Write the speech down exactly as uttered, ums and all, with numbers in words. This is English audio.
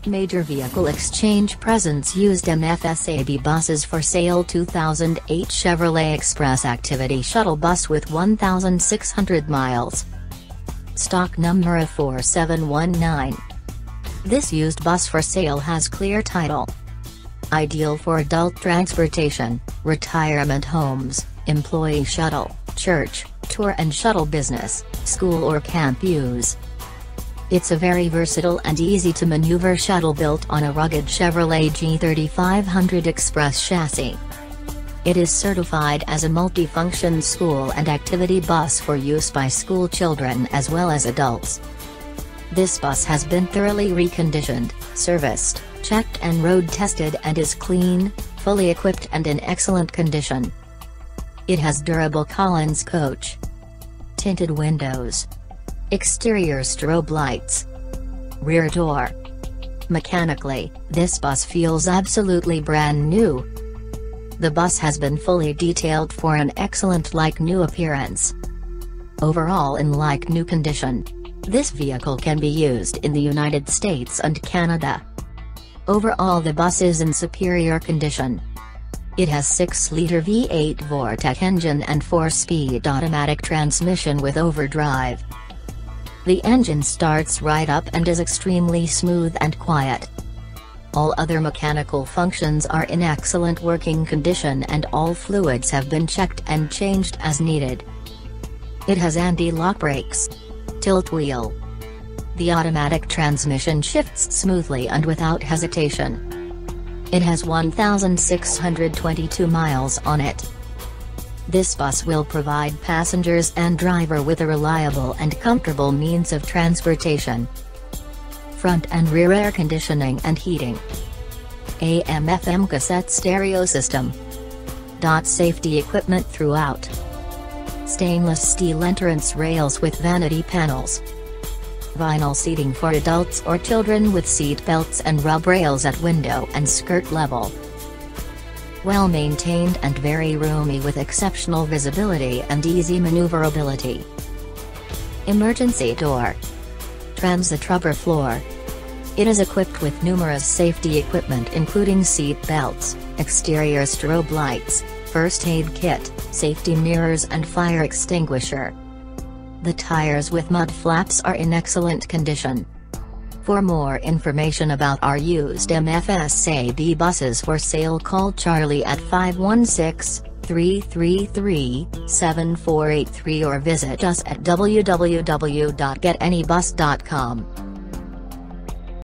Major Vehicle Exchange presents used M F S A B buses for sale. Two thousand eight Chevrolet Express Activity Shuttle bus with one thousand six hundred miles. Stock number four seven one nine. This used bus for sale has clear title. Ideal for adult transportation, retirement homes, employee shuttle, church, tour and shuttle business, school or camp use. It's a very versatile and easy-to-maneuver shuttle built on a rugged Chevrolet G thirty-five hundred Express chassis. It is certified as a multi-function school and activity bus for use by school children as well as adults. This bus has been thoroughly reconditioned, serviced, checked and road tested and is clean, fully equipped and in excellent condition. It has durable Collins coach, tinted windows, exterior strobe lights, rear door. Mechanically, this bus feels absolutely brand new. The bus has been fully detailed for an excellent like-new appearance. Overall in like-new condition. This vehicle can be used in the United States and Canada. Overall the bus is in superior condition. It has six liter V eight Vortec engine and four speed automatic transmission with overdrive. The engine starts right up and is extremely smooth and quiet. All other mechanical functions are in excellent working condition and all fluids have been checked and changed as needed. It has anti-lock brakes, tilt wheel. The automatic transmission shifts smoothly and without hesitation. It has one thousand six hundred twenty-two miles on it. This bus will provide passengers and driver with a reliable and comfortable means of transportation. Front and rear air conditioning and heating. A M F M cassette stereo system. Safety equipment throughout. Stainless steel entrance rails with vanity panels. Vinyl seating for adults or children with seat belts and rub rails at window and skirt level. Well maintained and very roomy with exceptional visibility and easy maneuverability. Emergency door. Transit rubber floor. It is equipped with numerous safety equipment including seat belts, exterior strobe lights, first aid kit, safety mirrors and fire extinguisher. The tires with mud flaps are in excellent condition. For more information about our used M F S A B buses for sale, call Charlie at five one six, three three three, seven four eight three or visit us at w w w dot get any bus dot com.